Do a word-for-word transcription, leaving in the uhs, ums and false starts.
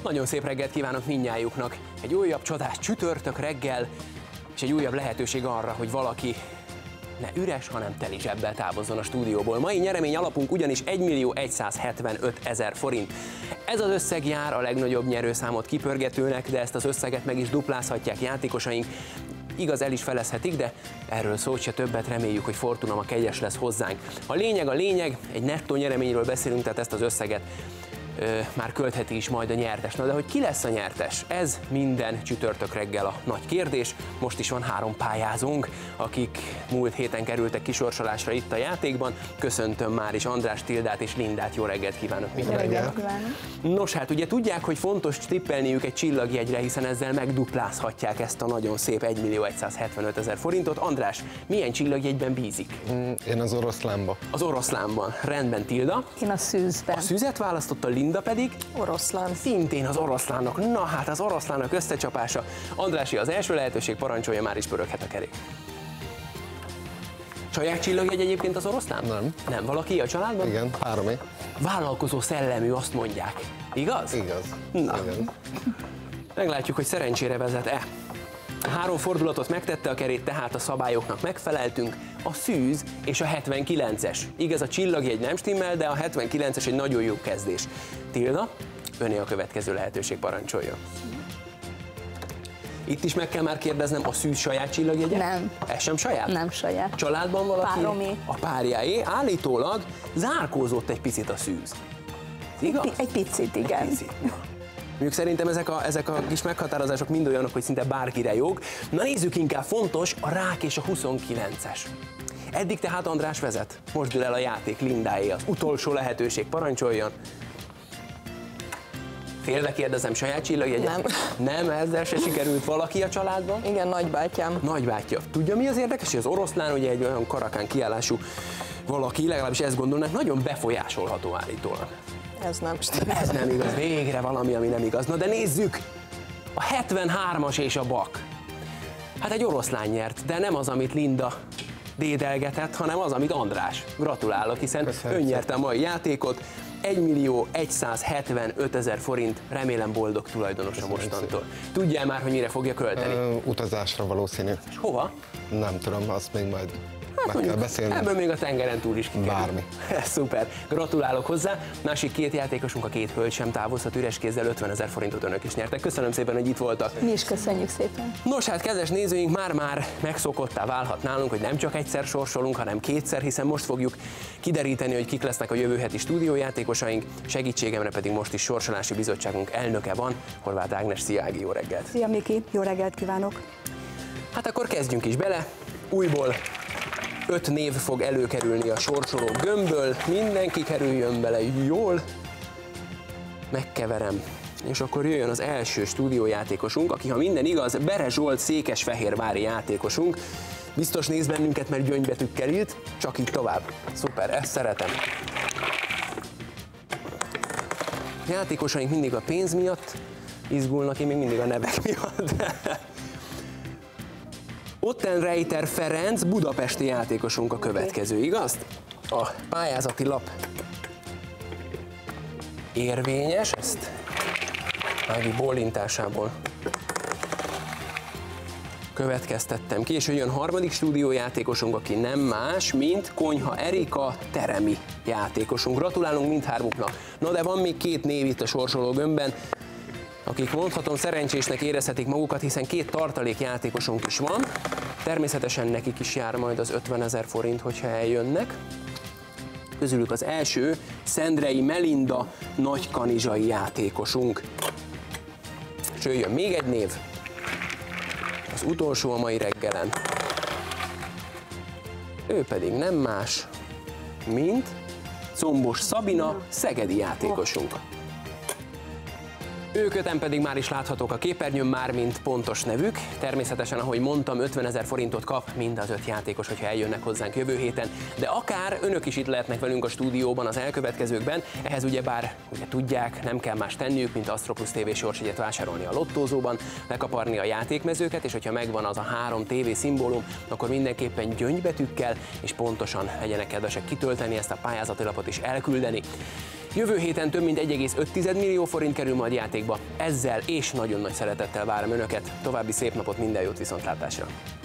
Nagyon szép reggelt kívánok mindnyájuknak. Egy újabb csodás csütörtök reggel, és egy újabb lehetőség arra, hogy valaki ne üres, hanem teli zsebbel távozzon a stúdióból. Mai nyeremény alapunk ugyanis egymillió százhetvenötezer forint. Ez az összeg jár a legnagyobb nyerőszámot kipörgetőnek, de ezt az összeget meg is duplázhatják játékosaink. Igaz, el is felezhetik, de erről szót se többet, reméljük, hogy Fortuna ma kegyes lesz hozzánk. A lényeg a lényeg, egy nettó nyereményről beszélünk, tehát ezt az összeget Ö, már költheti is majd a nyertes. Na de hogy ki lesz a nyertes? Ez minden csütörtök reggel a nagy kérdés. Most is van három pályázónk, akik múlt héten kerültek kisorsolásra itt a játékban. Köszöntöm már is András, Tildát és Lindát. Jó reggelt kívánok mindenkinek! Nos, hát ugye tudják, hogy fontos tippelniük egy csillagjegyre, hiszen ezzel megduplázhatják ezt a nagyon szép egymillió százhetvenötezer forintot. András, milyen csillagjegyben bízik? Én az oroszlánba. Az oroszlánban. Rendben, Tilda. Én a szűzben. A szűzet választotta, Linda pedig? Oroszlán. Szintén az oroszlánok. Na hát az oroszlánok összecsapása. Andrási az első lehetőség, parancsolja, már is pöröghet a kerék. Saját csillagjegy egyébként az oroszlán? Nem. Nem, valaki a családban? Igen, háromé. Vállalkozó szellemű, azt mondják. Igaz? Igaz. Na. Igen. Meglátjuk, hogy szerencsére vezet-e. Három fordulatot megtette a kerét, tehát a szabályoknak megfeleltünk. A szűz és a hetvenkilences. Igaz, a csillagjegy nem stimmel, de a hetvenkilences egy nagyon jó kezdés. Tilda, öné a következő lehetőség, parancsolja. Itt is meg kell már kérdeznem, a szűz saját csillagjegye? Nem. Ez sem saját? Nem saját. Családban valaki? Páromé. A párjáé. Állítólag zárkózott egy picit a szűz. Igaz? Egy picit, igen. Egy picit. Mondjuk szerintem ezek a, ezek a kis meghatározások mind olyanok, hogy szinte bárkire jog. Na nézzük inkább, fontos a rák és a huszonkilences. Eddig tehát András vezet. Most dől el a játék, Lindáé az utolsó lehetőség, parancsoljon. Félve kérdezem, saját csillagjegyet? Nem. Nem, ezzel se sikerült. Valaki a családban? Igen, nagybátyám. Nagybátyja. Tudja, mi az érdekes? Hogy az oroszlán ugye egy olyan karakán kiállású valaki, legalábbis ezt gondolnánk, nagyon befolyásolható állítólag. Ez nem stimmel. Ez nem igaz, végre valami, ami nem igaz. Na de nézzük! A hetvenhármas és a bak. Hát egy oroszlán nyert, de nem az, amit Linda dédelgetett, hanem az, amit András. Gratulálok, hiszen Köszönöm. ön nyerte a mai játékot. egymillió százhetvenötezer forint, remélem boldog tulajdonosa mostantól. Tudjál már, hogy mire fogja költeni? Ö, utazásra valószínű. És hova? Nem tudom, azt még majd Hát meg kell beszélni. ebből még a tengeren túl is kikerül. Bármi. Szuper, gratulálok hozzá. Másik két játékosunk, a két hölgy sem távozhat üres kézzel, ötvenezer forintot önök is nyertek. Köszönöm szépen, hogy itt voltak. Mi is köszönjük szépen. Nos hát, kedves nézőink, már-már megszokottá válhat nálunk, hogy nem csak egyszer sorsolunk, hanem kétszer, hiszen most fogjuk kideríteni, hogy kik lesznek a jövő heti stúdiójátékosaink. Segítségemre pedig most is sorsolási bizottságunk elnöke van, Horváth Ágnes. Szia Ági, jó reggelt! Szia Miki, jó reggelt kívánok! Hát akkor kezdjünk is bele. Újból öt név fog előkerülni a sorsoló gömbből, mindenki kerüljön bele jól. Megkeverem. És akkor jöjjön az első stúdiójátékosunk, aki, ha minden igaz, Bere Zsolt székesfehérvári játékosunk. Biztos néz bennünket, mert gyöngybetűkkel írt, csak így tovább. Szuper, ezt szeretem. Játékosaink mindig a pénz miatt izgulnak, én még mindig a nevek miatt. Ottenreiter Ferenc, budapesti játékosunk a következő, igaz? A pályázati lap érvényes, ezt Ági bólintásából következtettem ki, és jön harmadik stúdiójátékosunk, aki nem más, mint Konyha Erika, teremi játékosunk. Gratulálunk mindhármuknak. Na de van még két név itt a sorsoló gömbben, akik mondhatom szerencsésnek érezhetik magukat, hiszen két tartalékjátékosunk is van. Természetesen nekik is jár majd az ötvenezer forint, hogyha eljönnek. Közülük az első Szendrei Melinda, nagykanizsai játékosunk. És jöjjön még egy név, az utolsó a mai reggelen. Ő pedig nem más, mint Combos Szabina, szegedi játékosunk. Őköten pedig már is láthatók a képernyőn, már mint pontos nevük. Természetesen, ahogy mondtam, ötvenezer forintot kap mind az öt játékos, hogyha eljönnek hozzánk jövő héten. De akár önök is itt lehetnek velünk a stúdióban az elkövetkezőkben. Ehhez ugyebár, ugye tudják, nem kell más tenniük, mint Astro Plus té vé sorsjegyet vásárolni a lottózóban, lekaparni a játékmezőket, és hogyha megvan az a három tévé szimbólum, akkor mindenképpen gyöngybetűkkel és pontosan legyenek kedvesek kitölteni ezt a pályázati lapot és elküldeni. Jövő héten több mint egy egész öt millió forint kerül majd játékba. Ezzel és nagyon nagy szeretettel várom Önöket. További szép napot, minden jót, viszontlátásra!